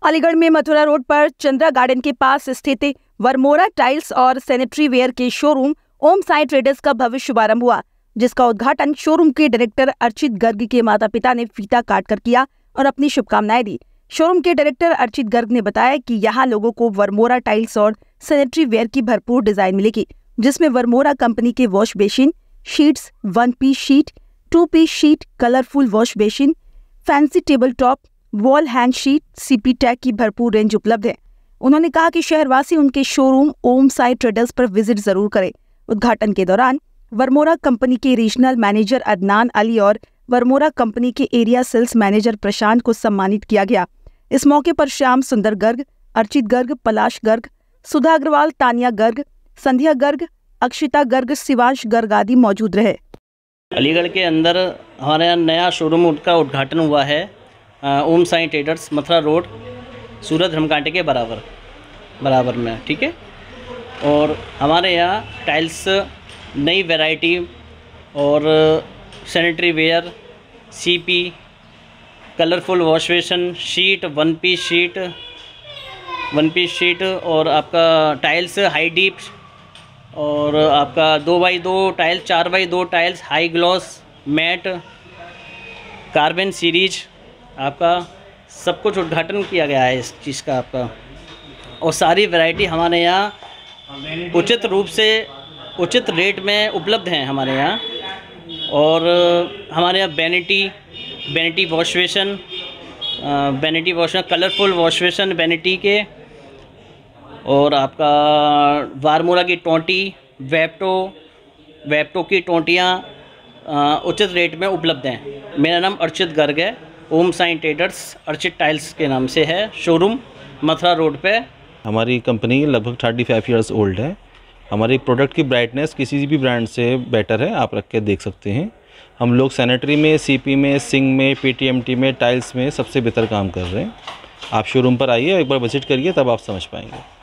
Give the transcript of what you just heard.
अलीगढ़ में मथुरा रोड पर चंद्रा गार्डन के पास स्थित वरमोरा टाइल्स और सैनिटरी वेयर के शोरूम ओम साई ट्रेडर्स का भव्य शुभारंभ हुआ, जिसका उद्घाटन शोरूम के डायरेक्टर अर्चित गर्ग के माता पिता ने फीता काट कर किया और अपनी शुभकामनाएं दी। शोरूम के डायरेक्टर अर्चित गर्ग ने बताया कि यहाँ लोगों को वरमोरा टाइल्स और सैनिटरी वेयर की भरपूर डिजाइन मिलेगी, जिसमें वरमोरा कंपनी के wash basin seats, 1 piece seat, 2 piece seat, colourful wash basin, fancy table top, wall hang seat, CP tag की भरपूर रेंज उपलब्ध है। उन्होंने कहा कि शहरवासी उनके शोरूम ओम साई ट्रेडर्स पर विजिट जरूर करें। उद्घाटन के दौरान वरमोरा कंपनी के रीजनल मैनेजर अदनान अली और वरमोरा कंपनी के एरिया सेल्स मैनेजर प्रशांत को सम्मानित किया गया। इस मौके पर श्याम सुंदर गर्ग, अर्चित गर्ग, पलाश गर्ग, सुधा अग्रवाल, तानिया गर्ग, संध्या गर्ग, अक्षिता गर्ग, शिवांश गर्ग आदि मौजूद रहे। अलीगढ़ के अंदर हमारे यहाँ नया शोरूम का उद्घाटन हुआ है ओम साई ट्रेडर्स, मथुरा रोड, सूरत धर्मकांटे के बराबर में, ठीक है। और हमारे यहाँ टाइल्स नई वैरायटी और sanitary ware, CP, colourful wash basin seat, 1 piece seat और आपका टाइल्स हाई डीप और आपका 2x2 tiles, 4x2 tiles, high gloss matt, carbon series, आपका सब कुछ उद्घाटन किया गया है इस चीज़ का आपका। और सारी वैरायटी हमारे यहाँ उचित रूप से उचित रेट में उपलब्ध हैं हमारे यहाँ। और हमारे यहाँ vanity wash basin, colourful wash basin vanity के, और आपका वारमोरा की टोंटी, वेप्टो की टोंटियाँ उचित रेट में उपलब्ध हैं। मेरा नाम अर्चित गर्ग है। ओम साई ट्रेडर्स अर्चित टाइल्स के नाम से है शोरूम, मथुरा रोड पे। हमारी कंपनी लगभग 35 ईयर्स ओल्ड है। हमारी प्रोडक्ट की ब्राइटनेस किसी भी ब्रांड से बेटर है, आप रख के देख सकते हैं। हम लोग सैनिटरी में, सीपी में, सिंक में, पीटीएमटी में, टाइल्स में सबसे बेहतर काम कर रहे हैं। आप शोरूम पर आइए, एक बार विजिट करिए, तब आप समझ पाएंगे।